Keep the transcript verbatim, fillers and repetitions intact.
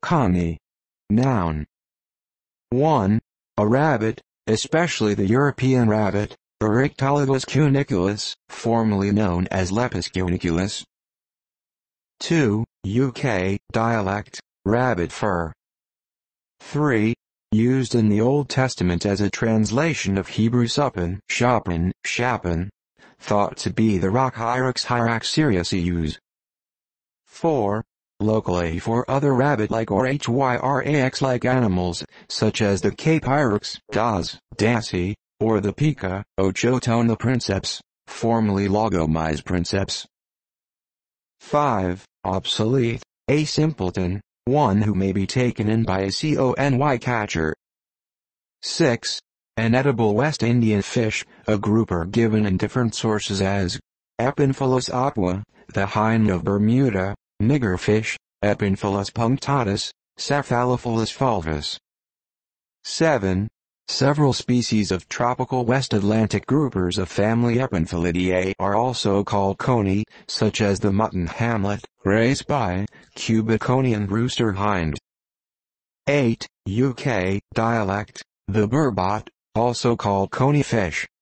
Coney. Noun. one. A rabbit, especially the European rabbit, Eryctolagus cuniculus, formerly known as Lepus cuniculus. two. U K dialect, rabbit fur. three. Used in the Old Testament as a translation of Hebrew suppan, shapin, shapin, thought to be the rock Hyrax Hyrax sirius. four. Locally for other rabbit-like or hyrax-like animals, such as the Cape Hyrax, Das, Dassie, or the Pica, Ochotona princeps, formerly Logomys princeps. five. Obsolete, a simpleton, one who may be taken in by a coney catcher. six. An edible West Indian fish, a grouper given in different sources as Epinephelus aqua, the hind of Bermuda, niggerfish, Epinephelus punctatus, Cephalophilus fulvus. seven. Several species of tropical West Atlantic groupers of family Epinephididae are also called coney, such as the mutton hamlet, race by, Cubic coney and rooster hind. eight. U K dialect, the burbot, also called coney fish,